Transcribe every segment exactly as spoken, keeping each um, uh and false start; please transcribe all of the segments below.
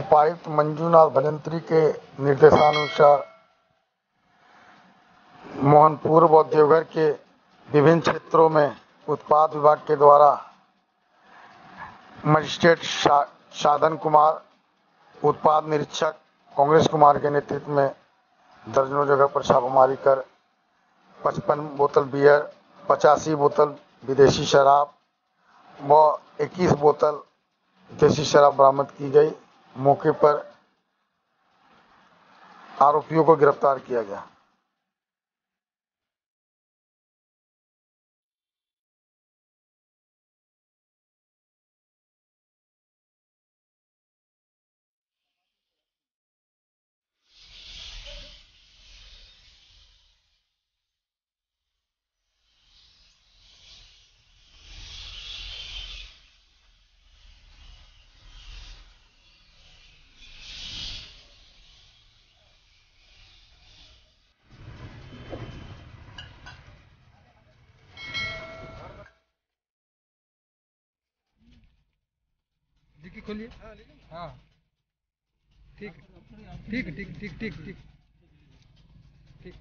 उपायुक्त मंजूनाथ भजंत्री के निर्देशानुसार मोहनपुर व देवघर के विभिन्न क्षेत्रों में उत्पाद विभाग के द्वारा मजिस्ट्रेट शा, साधन कुमार, उत्पाद निरीक्षक कांग्रेस कुमार के नेतृत्व में दर्जनों जगह पर छापामारी कर पचपन बोतल बियर, पचासी बोतल विदेशी शराब व इक्कीस बोतल देसी शराब बरामद की गई। मौके पर आरोपियों को गिरफ्तार किया गया। डिक्की खोलिए। हाँ ठीक ठीक ठीक ठीक ठीक ठीक ठीक।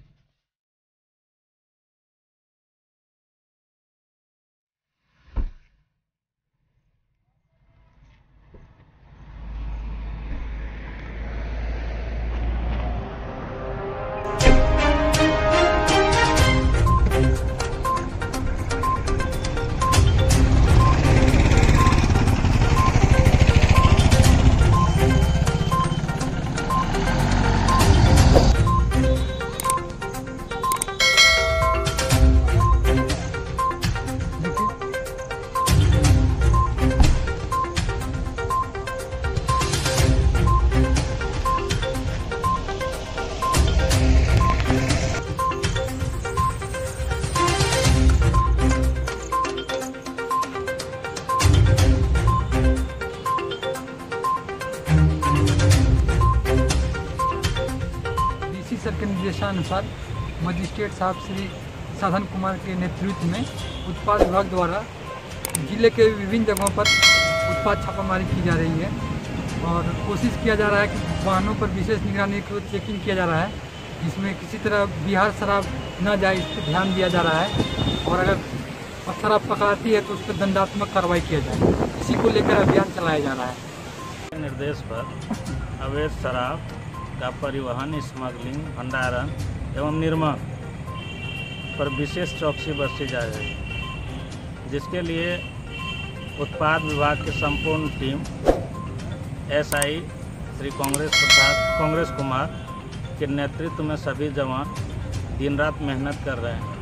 सर के निर्देशानुसार मजिस्ट्रेट साहब श्री साधन कुमार के नेतृत्व में उत्पाद विभाग द्वारा जिले के विभिन्न जगहों पर उत्पाद छापामारी की जा रही है और कोशिश किया जा रहा है कि वाहनों पर विशेष निगरानी को चेकिंग किया जा रहा है, जिसमें किसी तरह बिहार शराब न जाए इस पर ध्यान दिया जा रहा है और अगर शराब पकड़ाती है तो उस पर दंडात्मक कार्रवाई किया जाए। इसी को लेकर अभियान चलाया जा रहा है। निर्देश पर अवैध शराब का परिवहन, स्मगलिंग, भंडारण एवं निर्माण पर विशेष चौकसी बरती जा रही है, जिसके लिए उत्पाद विभाग की संपूर्ण टीम एसआई श्री कांग्रेस प्रसाद कांग्रेस कुमार के नेतृत्व में सभी जवान दिन रात मेहनत कर रहे हैं।